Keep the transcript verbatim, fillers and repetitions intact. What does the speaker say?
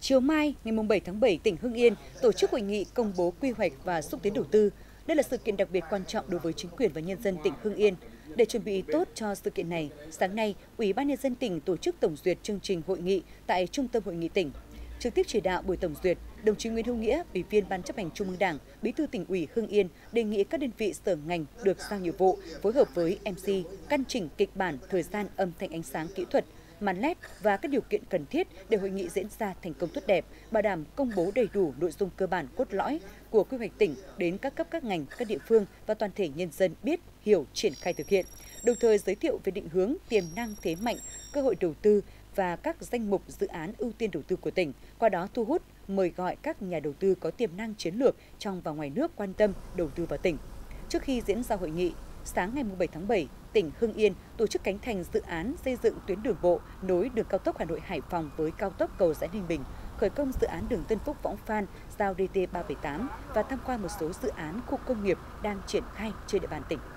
Chiều mai, ngày bảy tháng bảy, tỉnh Hưng Yên tổ chức hội nghị công bố quy hoạch và xúc tiến đầu tư. Đây là sự kiện đặc biệt quan trọng đối với chính quyền và nhân dân tỉnh Hưng Yên. Để chuẩn bị tốt cho sự kiện này, sáng nay, Ủy ban Nhân dân tỉnh tổ chức tổng duyệt chương trình hội nghị tại Trung tâm Hội nghị tỉnh. Trực tiếp chỉ đạo buổi tổng duyệt, đồng chí Nguyễn Hữu Nghĩa, Ủy viên Ban chấp hành Trung ương Đảng, Bí thư Tỉnh ủy Hưng Yên đề nghị các đơn vị sở ngành được giao nhiệm vụ phối hợp với em xê căn chỉnh kịch bản, thời gian, âm thanh, ánh sáng, kỹ thuật, màn led và các điều kiện cần thiết để hội nghị diễn ra thành công tốt đẹp, bảo đảm công bố đầy đủ nội dung cơ bản cốt lõi của quy hoạch tỉnh đến các cấp các ngành, các địa phương và toàn thể nhân dân biết, hiểu, triển khai thực hiện. Đồng thời giới thiệu về định hướng, tiềm năng, thế mạnh, cơ hội đầu tư và các danh mục dự án ưu tiên đầu tư của tỉnh, qua đó thu hút, mời gọi các nhà đầu tư có tiềm năng chiến lược trong và ngoài nước quan tâm đầu tư vào tỉnh. Trước khi diễn ra hội nghị, sáng ngày bảy tháng bảy, tỉnh Hưng Yên tổ chức khánh thành dự án xây dựng tuyến đường bộ nối đường cao tốc Hà Nội - Hải Phòng với cao tốc cầu Giãi Ninh Bình, khởi công dự án đường Tân Phúc - Võng Phan giao D T ba bảy tám và tham quan một số dự án khu công nghiệp đang triển khai trên địa bàn tỉnh.